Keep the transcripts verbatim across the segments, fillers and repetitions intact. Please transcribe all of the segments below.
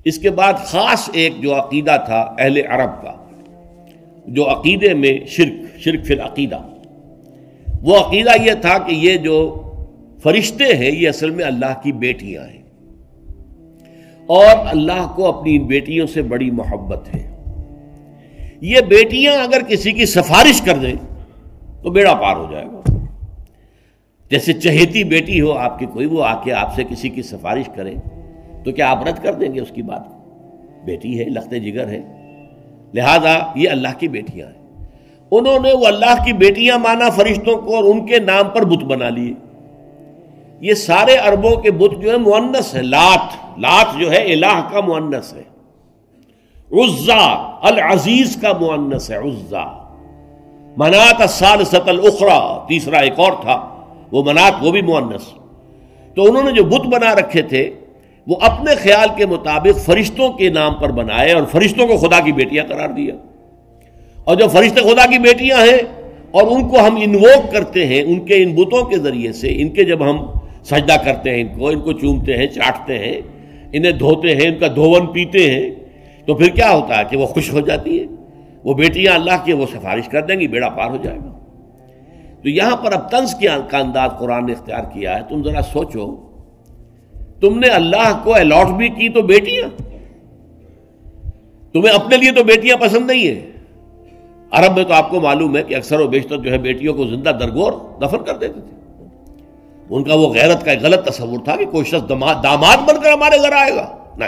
اس کے بعد خاص ایک جو عقیدہ تھا اہل عرب کا، جو عقیدے میں شرک شرک فی العقیدہ، وہ عقیدہ یہ تھا کہ یہ جو فرشتے ہیں یہ اصل میں اللہ کی بیٹیاں ہیں، اور اللہ کو اپنی ان بیٹیوں سے بڑی محبت ہے۔ یہ بیٹیاں اگر کسی کی سفارش کر دیں تو بیڑا پار ہو جائے گا۔ جیسے چہیتی بیٹی ہو آپ کی کوئی، وہ آ کے آپ سے کسی کی سفارش کرے تو کیا آپ رد کر دیں گے اس کی بات کو؟ بیٹی ہے، لخت جگر ہے، لہذا یہ اللہ کی بیٹیاں ہیں۔ انہوں نے وہ اللہ کی بیٹیاں مانا فرشتوں کو، اور ان کے نام پر بت بنا لیے۔ یہ سارے عربوں کے بت جو ہے مؤنث ہے، لات لات جو ہے الہ کا مؤنث ہے، عزا العزیز کا مؤنث ہے عزا، منات الثالثۃ الاخری تیسرا ایک اور تھا وہ منات، وہ بھی مؤنث۔ تو انہوں نے جو بت بنا رکھے تھے وہ اپنے خیال کے مطابق فرشتوں کے نام پر بنائے اور فرشتوں کو خدا کی بیٹیاں قرار دیا۔ اور جو فرشتے خدا کی بیٹیاں ہیں اور ان کو ہم انووک کرتے ہیں ان کے ان بتوں کے ذریعے سے، ان کے جب ہم سجدہ کرتے ہیں، ان کو ان کو چومتے ہیں، چاٹتے ہیں، انہیں دھوتے ہیں، ان کا دھون پیتے ہیں، تو پھر کیا ہوتا ہے کہ وہ خوش ہو جاتی ہے، وہ بیٹیاں اللہ کی وہ سفارش کر دیں گی، بیڑا پار ہو جائے گا۔ تو یہاں پر اب طنز کے انداز قرآن نے اختیار کیا ہے۔ تم ذرا سوچو، تم نے اللہ کو الاٹ بھی کی تو بیٹیاں، تمہیں اپنے لیے تو بیٹیاں پسند نہیں ہیں۔ عرب میں تو آپ کو معلوم ہے کہ اکثر و بیشتر جو ہے بیٹیوں کو زندہ درگور دفن کر دیتے تھے۔ ان کا وہ غیرت کا ایک غلط تصور تھا کہ کوئی شخص داماد بن کر ہمارے گھر آئے گا،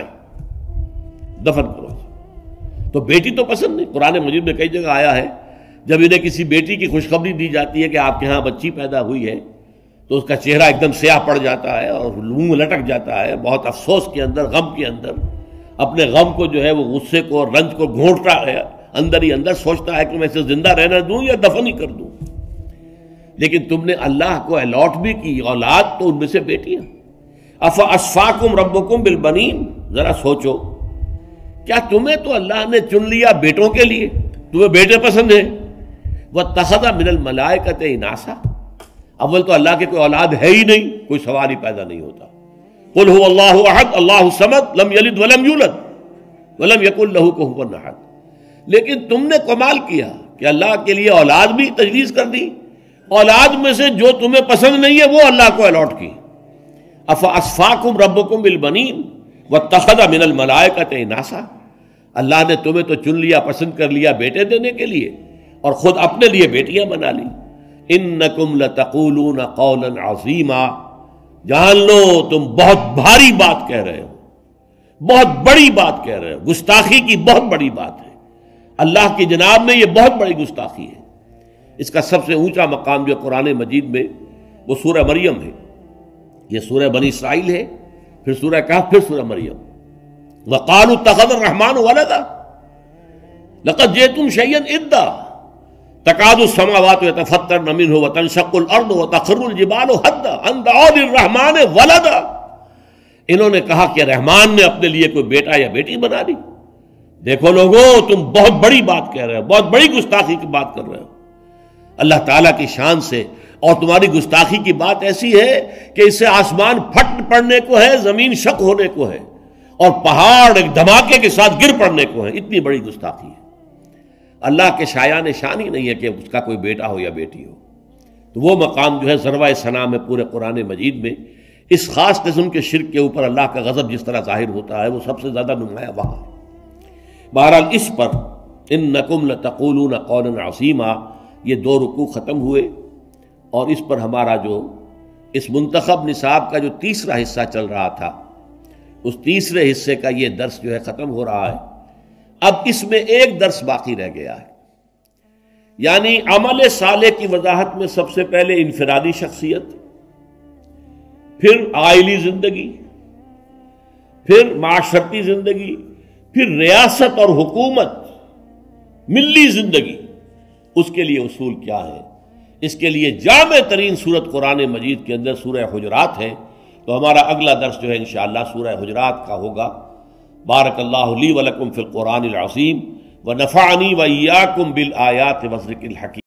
نہیں، دفن کرو۔ تو بیٹی تو پسند نہیں۔ قرآن مجید میں کئی جگہ آیا ہے جب انہیں کسی بیٹی کی خوشخبری دی جاتی ہے کہ آپ کے ہاں بچی پیدا ہوئی ہے تو اس کا چہرہ ایک دم سیاہ پڑ جاتا ہے اور منہ لٹک جاتا ہے، بہت افسوس کے اندر، غم کے اندر، اپنے غم کو جو ہے وہ غصے کو اور رنج کو گھونٹتا ہے اندر ہی اندر، سوچتا ہے کہ میں اسے زندہ رہنا دوں یا دفن ہی کر دوں۔ لیکن تم نے اللہ کو الاٹ بھی کی اولاد، تو ان میں سے بیٹیاں۔ افاصفاکم ربکم بالبنین، ذرا سوچو، کیا تمہیں تو اللہ نے چن لیا بیٹوں کے لیے، تمہیں بیٹے پسند ہیں؟ واتخذ من الملائکۃ اناثا، اول تو اللہ کے کوئی اولاد ہے ہی نہیں، کوئی سوال ہی پیدا نہیں ہوتا۔ قل هو اللہ احد اللہ الصمد لم یلد ولم یولد ولم یکن لہ کفوا احد۔ لیکن تم نے کمال کیا کہ اللہ کے لیے اولاد بھی تجویز کر دی، اولاد میں سے جو تمہیں پسند نہیں ہے وہ اللہ کو الاٹ کی۔ افاصفاکم ربکم بالبنین واتخذ من الملائکۃ اناثا، اللہ نے تمہیں تو چن لیا، پسند کر لیا بیٹے دینے کے لیے، اور خود اپنے لیے بیٹیاں بنا لی۔ انکم لتقولون قولا عظیما، جان لو تم بہت بھاری بات کہہ رہے ہو، بہت بڑی بات کہہ رہے ہو، گستاخی کی بہت بڑی بات ہے، اللہ کی جناب میں یہ بہت بڑی گستاخی ہے۔ اس کا سب سے اونچا مقام جو قرآن مجید میں وہ سورہ مریم ہے، یہ سورہ بنی اسرائیل ہے، پھر سورہ کہف، پھر سورہ مریم۔ وقالوا اتخذ الرحمن ولدا لقد جئتم شيئا ادا تكاد السماوات يتفطرن منه وتنشق الارض وتخر الجبال هدا ان دعوا للرحمن ولدا۔ انہوں نے کہا کہ رحمان نے اپنے لیے کوئی بیٹا یا بیٹی بنا دی۔ دیکھو لوگوں، تم بہت بڑی بات کہہ رہے ہو، بہت بڑی گستاخی کی بات کر رہے ہو اللہ تعالیٰ کی شان سے، اور تمہاری گستاخی کی بات ایسی ہے کہ اس سے آسمان پھٹ پڑنے کو ہے، زمین شق ہونے کو ہے، اور پہاڑ ایک دھماکے کے ساتھ گر پڑنے کو ہے، اتنی بڑی گستاخی ہے۔ اللہ کے شایان شان ہی نہیں ہے کہ اس کا کوئی بیٹا ہو یا بیٹی ہو۔ تو وہ مقام جو ہے ذروۂ ثنا میں پورے قرآن مجید میں اس خاص قسم کے شرک کے اوپر اللہ کا غضب جس طرح ظاہر ہوتا ہے وہ سب سے زیادہ نمایاں وہاں ہے۔ بہرحال اس پر انکم لتقولون قولا عظیما، یہ دو رکوع ختم ہوئے، اور اس پر ہمارا جو اس منتخب نصاب کا جو تیسرا حصہ چل رہا تھا، اس تیسرے حصے کا یہ درس جو ہے ختم ہو رہا ہے۔ اب اس میں ایک درس باقی رہ گیا ہے، یعنی عمل صالح کی وضاحت میں سب سے پہلے انفرادی شخصیت، پھر عائلی زندگی، پھر معاشرتی زندگی، پھر ریاست اور حکومت، ملی زندگی، اس کے لیے اصول کیا ہے۔ اس کے لیے جامع ترین سورت قرآن مجید کے اندر سورہ حجرات ہے۔ تو ہمارا اگلا درس جو ہے انشاءاللہ سورہ حجرات کا ہوگا۔ بارک اللہ لی ولکم فی القرآن العظیم ونفعنی وإیاکم بالآیات والذکر الحکیم۔